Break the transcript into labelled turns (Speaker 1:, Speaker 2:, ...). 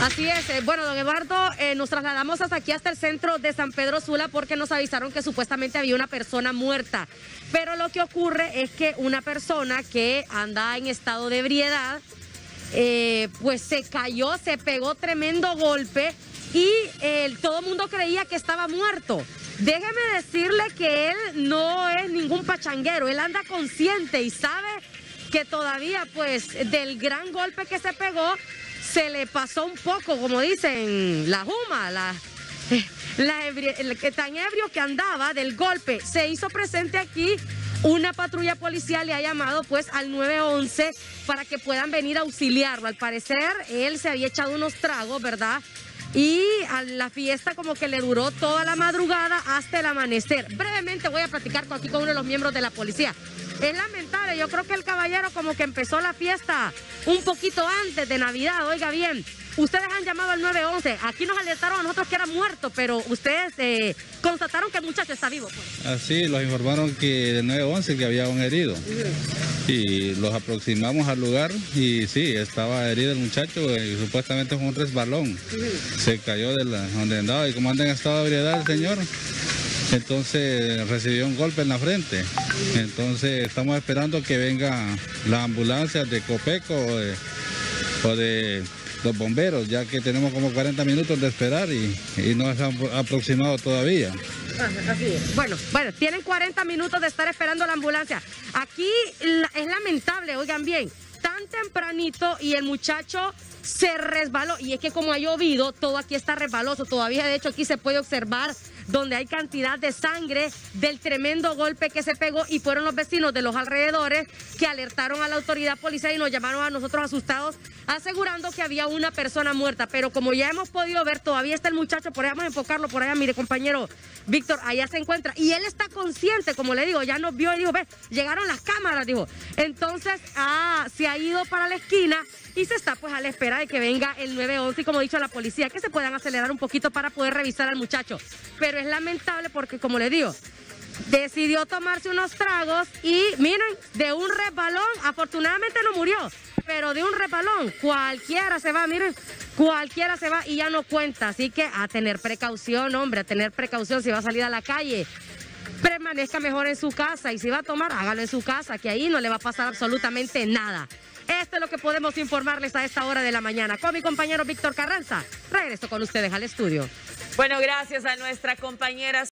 Speaker 1: Así es. Bueno, don Eduardo, nos trasladamos hasta aquí, hasta el centro de San Pedro Sula, porque nos avisaron que supuestamente había una persona muerta. Pero lo que ocurre es que una persona que anda en estado de ebriedad, pues se cayó, se pegó tremendo golpe y todo el mundo creía que estaba muerto. Déjeme decirle que él no es ningún pachanguero, él anda consciente y sabe que todavía, pues, del gran golpe que se pegó, se le pasó un poco, como dicen, la juma, tan ebrio que andaba del golpe. Se hizo presente aquí, una patrulla policial le ha llamado pues al 911 para que puedan venir a auxiliarlo. Al parecer, él se había echado unos tragos, ¿verdad? Y a la fiesta como que le duró toda la madrugada hasta el amanecer. Brevemente voy a platicar aquí con uno de los miembros de la policía. Es lamentable, yo creo que el caballero como que empezó la fiesta un poquito antes de Navidad. Oiga bien, ustedes han llamado al 911, aquí nos alertaron a nosotros que era muerto, pero ustedes constataron que el muchacho está vivo, pues.
Speaker 2: Así, los informaron que del 911 que había un herido. Y los aproximamos al lugar y sí, estaba herido el muchacho, y supuestamente fue un resbalón. Se cayó de donde andaba y como anda en estado de ebriedad el señor, entonces recibió un golpe en la frente. Entonces estamos esperando que vengan las ambulancias de Copeco o de los bomberos, ya que tenemos como 40 minutos de esperar y no se han aproximado todavía.
Speaker 1: Así es. Bueno, tienen 40 minutos de estar esperando la ambulancia. Aquí es lamentable, oigan bien, tan tempranito y el muchacho se resbaló. Y es que como ha llovido, todo aquí está resbaloso. Todavía, de hecho, aquí se puede observar donde hay cantidad de sangre del tremendo golpe que se pegó, y fueron los vecinos de los alrededores que alertaron a la autoridad policial y nos llamaron a nosotros asustados, asegurando que había una persona muerta. Pero como ya hemos podido ver, todavía está el muchacho, por allá vamos a enfocarlo, por allá, mire, compañero Víctor, allá se encuentra, y él está consciente, como le digo, ya nos vio y dijo, ve, llegaron las cámaras, dijo. Entonces, se ha ido para la esquina y se está pues a la espera de que venga el 911 y, como he dicho, la policía, que se puedan acelerar un poquito para poder revisar al muchacho. Pero es lamentable porque, como le digo, decidió tomarse unos tragos y, miren, de un resbalón, afortunadamente no murió, pero de un resbalón, cualquiera se va, miren, cualquiera se va y ya no cuenta. Así que a tener precaución, hombre, a tener precaución si va a salir a la calle. Permanezca mejor en su casa, y si va a tomar, hágalo en su casa, que ahí no le va a pasar absolutamente nada. Esto es lo que podemos informarles a esta hora de la mañana. Con mi compañero Víctor Carranza, regreso con ustedes al estudio.
Speaker 3: Bueno, gracias a nuestra compañera